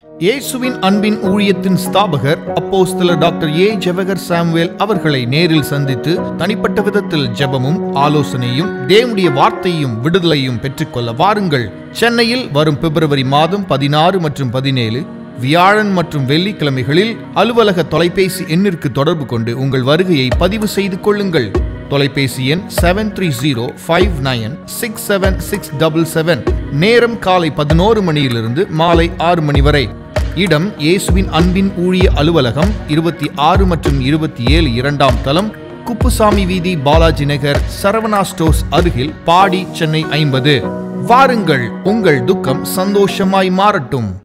இயேசுவின் அன்பின் ஊழியத்தின் ஸ்தாபகர் அப்போஸ்தலர் டாக்டர் ஜவஹர் சாமுவேல் அவர்களை நேரில் சந்தித்து தனிப்பட்ட விதத்தில் ஜெபமும் ஆலோசனையும் தேவனுடைய வார்த்தையும் விடுதலையும் பெற்றுக்கொள்ள வாருங்கள். சென்னையில் வரும் பிப்ரவரி மாதம் 16 மற்றும் 17 வியாழன் மற்றும் வெள்ளிக்கிழமைகளில் அலுவலக தொலைபேசி எண்ணிற்கு தொடர்பு கொண்டு உங்கள் வருகையை பதிவு செய்து கொள்ளுங்கள். தொலைபேசி எண் 7305967677. நேரம் காலை 11 மணியிலிருந்து மாலை 6 மணி வரை. இடம் இயேசுவின் அன்பின் ஊழிய அலுவலகம் 26 மற்றும் 27 இரண்டாம் தளம், குப்புசாமி வீதி, பாலாஜி நகர், சரவணா ஸ்டோர்ஸ் அருகில், பாடி, சென்னை 50. வாருங்கள், உங்கள் துக்கம் சந்தோஷமாய் மாறட்டும்.